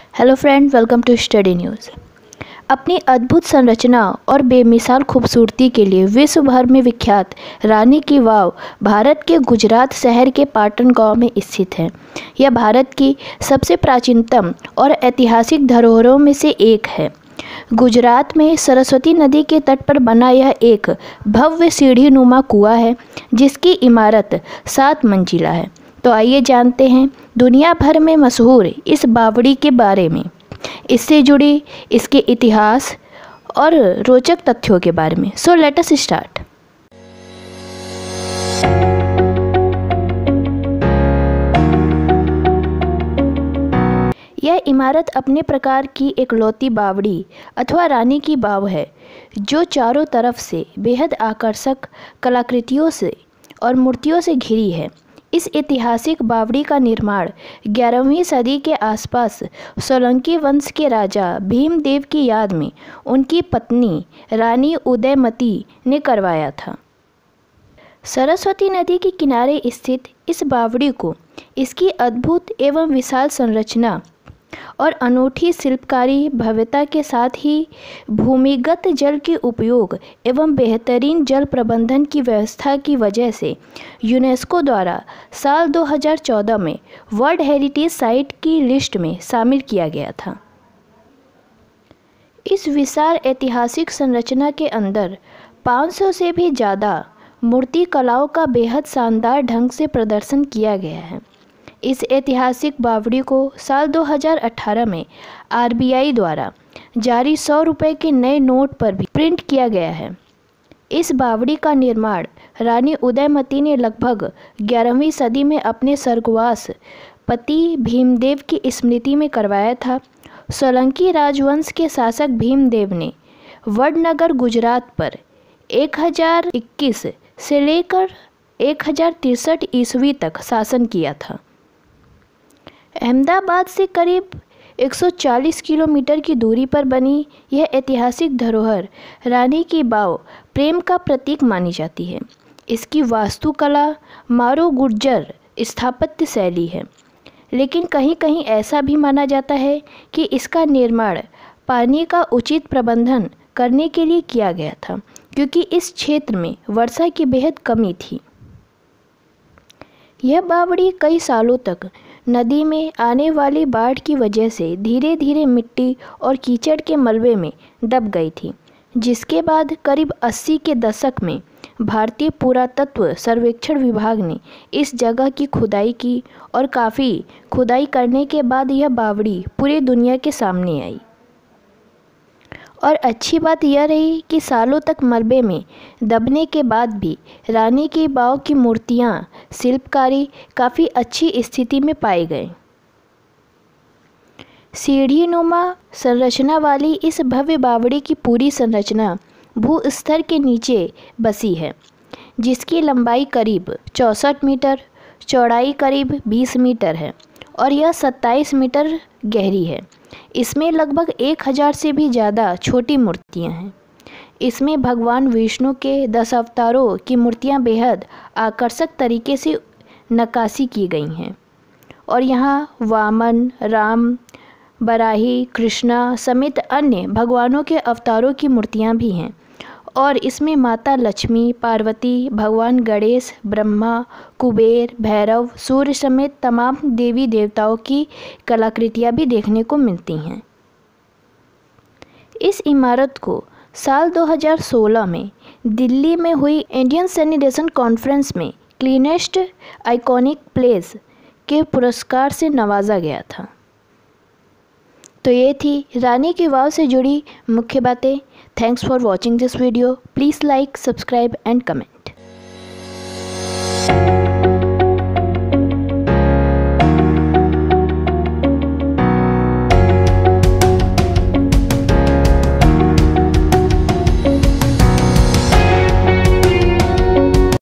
Hello friend, welcome to study news. अपनी अद्भुत संरचना और बेमिसाल खूबसूरती के लिए विश्व भर में विख्यात रानी की वाव भारत के गुजरात शहर के पाटन गांव में स्थित है। यह भारत की सबसे प्राचीनतम और ऐतिहासिक धरोहरों में से एक है। गुजरात में सरस्वती नदी के तट पर बना यह एक भव्य सीढ़ीनुमा कुआं है, जिसकी इमारत 7 मंजिला है। तो आइए जानते हैं दुनिया भर में मशहूर इस बावड़ी के बारे में, इससे जुड़ी इसके इतिहास और रोचक तथ्यों के बारे में। So let us start. यह इमारत अपने प्रकार की इकलौती बावड़ी अथवा रानी की वाव है, जो चारों तरफ से बेहद आकर्षक कलाकृतियों से और मूर्तियों से घिरी है। इस ऐतिहासिक बावड़ी का निर्माण 11वीं सदी के आसपास सोलंकी वंश के राजा भीमदेव की याद में उनकी पत्नी रानी उदयमती ने करवाया था। सरस्वती नदी के किनारे स्थित इस बावड़ी को इसकी अद्भुत एवं विशाल संरचना और अनूठी शिल्पकारी भव्यता के साथ ही भूमिगत जल के उपयोग एवं बेहतरीन जल प्रबंधन की व्यवस्था की वजह से यूनेस्को द्वारा साल 2014 में वर्ल्ड हेरिटेज साइट की लिस्ट में शामिल किया गया था। इस विशाल ऐतिहासिक संरचना के अंदर 500 से भी ज़्यादा मूर्ति कलाओं का बेहद शानदार ढंग से प्रदर्शन किया गया है। इस ऐतिहासिक बावड़ी को साल 2018 में आरबीआई द्वारा जारी 100 रुपये के नए नोट पर भी प्रिंट किया गया है। इस बावड़ी का निर्माण रानी उदयमती ने लगभग 11वीं सदी में अपने स्वर्गवास पति भीमदेव की स्मृति में करवाया था। सोलंकी राजवंश के शासक भीमदेव ने वडनगर गुजरात पर 1021 से लेकर 1063 ईस्वी तक शासन किया था। अहमदाबाद से करीब 140 किलोमीटर की दूरी पर बनी यह ऐतिहासिक धरोहर रानी की वाव प्रेम का प्रतीक मानी जाती है। इसकी वास्तुकला मारो गुर्जर स्थापत्य शैली है, लेकिन कहीं कहीं ऐसा भी माना जाता है कि इसका निर्माण पानी का उचित प्रबंधन करने के लिए किया गया था, क्योंकि इस क्षेत्र में वर्षा की बेहद कमी थी। यह बावड़ी कई सालों तक नदी में आने वाली बाढ़ की वजह से धीरे धीरे मिट्टी और कीचड़ के मलबे में दब गई थी, जिसके बाद करीब 80 के दशक में भारतीय पुरातत्व सर्वेक्षण विभाग ने इस जगह की खुदाई की और काफ़ी खुदाई करने के बाद यह बावड़ी पूरी दुनिया के सामने आई। और अच्छी बात यह रही कि सालों तक मलबे में दबने के बाद भी रानी की वाव की मूर्तियाँ शिल्पकारी काफ़ी अच्छी स्थिति में पाए गए। सीढ़ीनुमा संरचना वाली इस भव्य बावड़ी की पूरी संरचना भूस्तर के नीचे बसी है, जिसकी लंबाई करीब 64 मीटर, चौड़ाई करीब 20 मीटर है और यह 27 मीटर गहरी है। इसमें लगभग 1000 से भी ज़्यादा छोटी मूर्तियां हैं। इसमें भगवान विष्णु के 10 अवतारों की मूर्तियां बेहद आकर्षक तरीके से नक्काशी की गई हैं और यहाँ वामन, राम, बराही, कृष्णा समेत अन्य भगवानों के अवतारों की मूर्तियां भी हैं। और इसमें माता लक्ष्मी, पार्वती, भगवान गणेश, ब्रह्मा, कुबेर, भैरव, सूर्य समेत तमाम देवी देवताओं की कलाकृतियाँ भी देखने को मिलती हैं। इस इमारत को साल 2016 में दिल्ली में हुई इंडियन सैनिटेशन कॉन्फ्रेंस में क्लीनेस्ट आइकॉनिक प्लेस के पुरस्कार से नवाजा गया था। तो ये थी रानी की वाव से जुड़ी मुख्य बातें। Thanks for watching this video. Please like, subscribe and comment.